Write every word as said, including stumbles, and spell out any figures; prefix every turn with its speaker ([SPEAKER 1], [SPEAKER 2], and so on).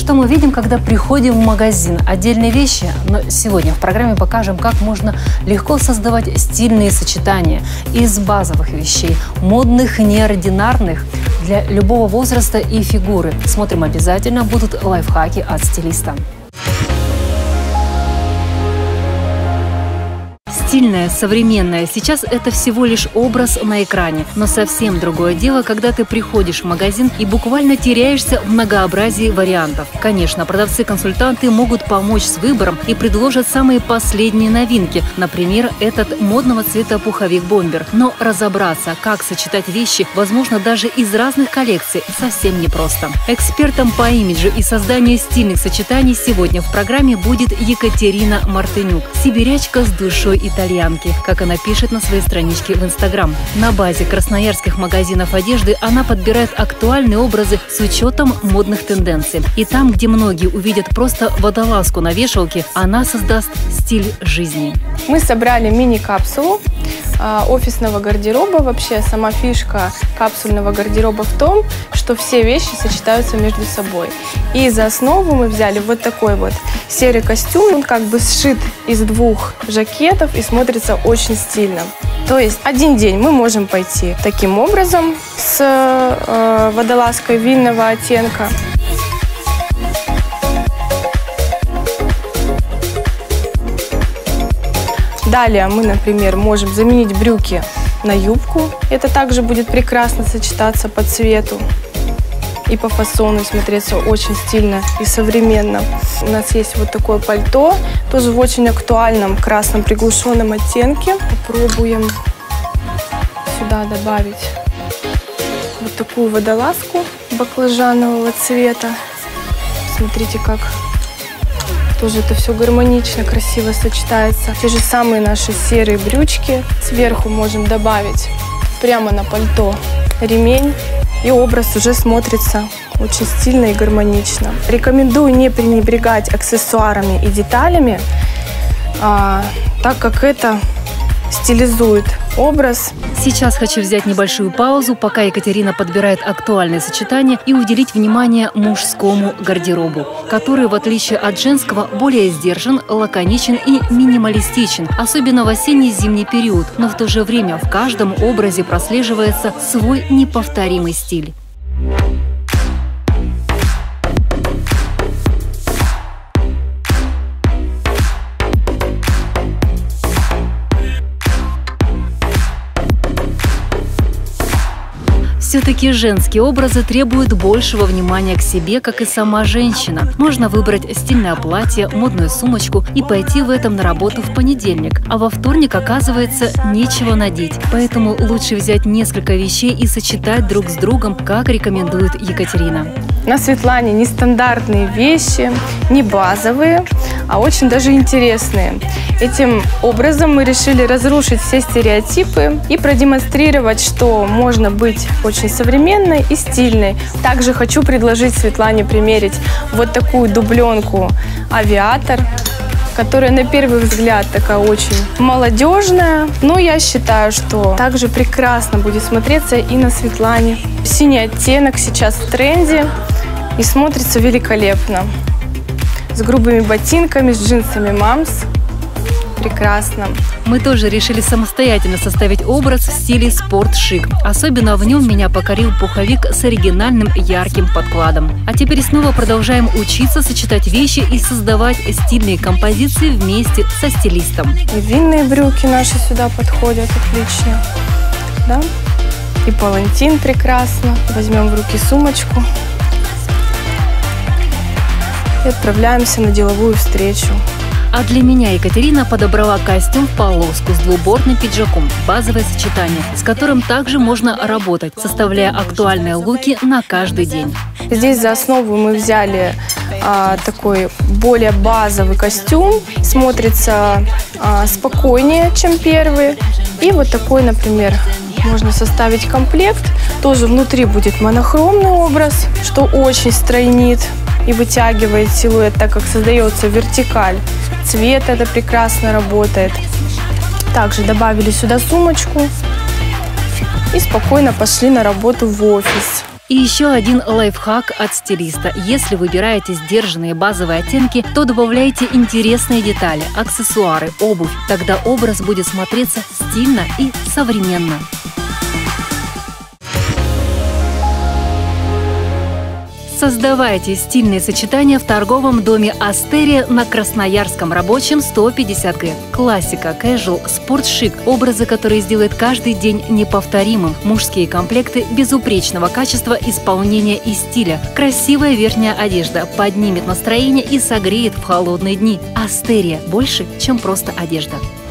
[SPEAKER 1] что мы видим, когда приходим в магазин? Отдельные вещи, но сегодня в программе покажем, как можно легко создавать стильные сочетания из базовых вещей, модных, неординарных, для любого возраста и фигуры. Смотрим обязательно, будут лайфхаки от стилиста. Стильное, современное. Сейчас это всего лишь образ на экране. Но совсем другое дело, когда ты приходишь в магазин и буквально теряешься в многообразии вариантов. Конечно, продавцы-консультанты могут помочь с выбором и предложат самые последние новинки. Например, этот модного цвета пуховик-бомбер. Но разобраться, как сочетать вещи, возможно, даже из разных коллекций, совсем непросто. Экспертом по имиджу и созданию стильных сочетаний сегодня в программе будет Екатерина Мартынюк. Сибирячка с душой итальянки, как она пишет на своей страничке в Инстаграм. На базе красноярских магазинов одежды она подбирает актуальные образы с учетом модных тенденций. И там, где многие увидят просто водолазку на вешалке, она создаст стиль жизни.
[SPEAKER 2] Мы собрали мини-капсулу офисного гардероба. Вообще сама фишка капсульного гардероба в том, что все вещи сочетаются между собой. И за основу мы взяли вот такой вот серый костюм. Он как бы сшит из двух жакетов и смотрится очень стильно. То есть один день мы можем пойти таким образом с э, водолазкой винного оттенка. Далее мы, например, можем заменить брюки на юбку. Это также будет прекрасно сочетаться по цвету и по фасону, смотреться очень стильно и современно. У нас есть вот такое пальто, тоже в очень актуальном красном приглушенном оттенке. Попробуем сюда добавить вот такую водолазку баклажанового цвета. Смотрите, как тоже это все гармонично, красиво сочетается. Те же самые наши серые брючки. Сверху можем добавить прямо на пальто ремень. И образ уже смотрится очень стильно и гармонично. Рекомендую не пренебрегать аксессуарами и деталями, а, так как это стилизует образ.
[SPEAKER 1] Сейчас хочу взять небольшую паузу, пока Екатерина подбирает актуальные сочетания, и уделить внимание мужскому гардеробу, который, в отличие от женского, более сдержан, лаконичен и минималистичен, особенно в осенне-зимний период. Но в то же время в каждом образе прослеживается свой неповторимый стиль. Все-таки женские образы требуют большего внимания к себе, как и сама женщина. Можно выбрать стильное платье, модную сумочку и пойти в этом на работу в понедельник. А во вторник, оказывается, нечего надеть. Поэтому лучше взять несколько вещей и сочетать друг с другом, как рекомендует Екатерина.
[SPEAKER 2] На Светлане нестандартные вещи, не базовые, а очень даже интересные. Этим образом мы решили разрушить все стереотипы и продемонстрировать, что можно быть очень современной и стильной. Также хочу предложить Светлане примерить вот такую дубленку «Авиатор», которая на первый взгляд такая очень молодежная, но я считаю, что также прекрасно будет смотреться и на Светлане. Синий оттенок сейчас в тренде и смотрится великолепно. С грубыми ботинками, с джинсами «Мамс». Прекрасно.
[SPEAKER 1] Мы тоже решили самостоятельно составить образ в стиле спорт-шик. Особенно в нем меня покорил пуховик с оригинальным ярким подкладом. А теперь снова продолжаем учиться сочетать вещи и создавать стильные композиции вместе со стилистом.
[SPEAKER 2] И длинные брюки наши сюда подходят отлично. Да? И палантин прекрасно. Возьмем в руки сумочку и отправляемся на деловую встречу.
[SPEAKER 1] А для меня Екатерина подобрала костюм в полоску с двубортным пиджаком. Базовое сочетание, с которым также можно работать, составляя актуальные луки на каждый день.
[SPEAKER 2] Здесь за основу мы взяли а, такой более базовый костюм. Смотрится а, спокойнее, чем первый. И вот такой, например, можно составить комплект. Тоже внутри будет монохромный образ, что очень стройнит и вытягивает силуэт, так как создается вертикаль. Цвет это прекрасно работает. Также добавили сюда сумочку и спокойно пошли на работу в офис.
[SPEAKER 1] И еще один лайфхак от стилиста. Если выбираете сдержанные базовые оттенки, то добавляйте интересные детали, аксессуары, обувь. Тогда образ будет смотреться стильно и современно. Создавайте стильные сочетания в торговом доме «Астерия» на Красноярском рабочем сто пятьдесят гэ. Классика, кэжуал, спортшик – образы, которые сделают каждый день неповторимым. Мужские комплекты безупречного качества, исполнения и стиля. Красивая верхняя одежда поднимет настроение и согреет в холодные дни. «Астерия» – больше, чем просто одежда.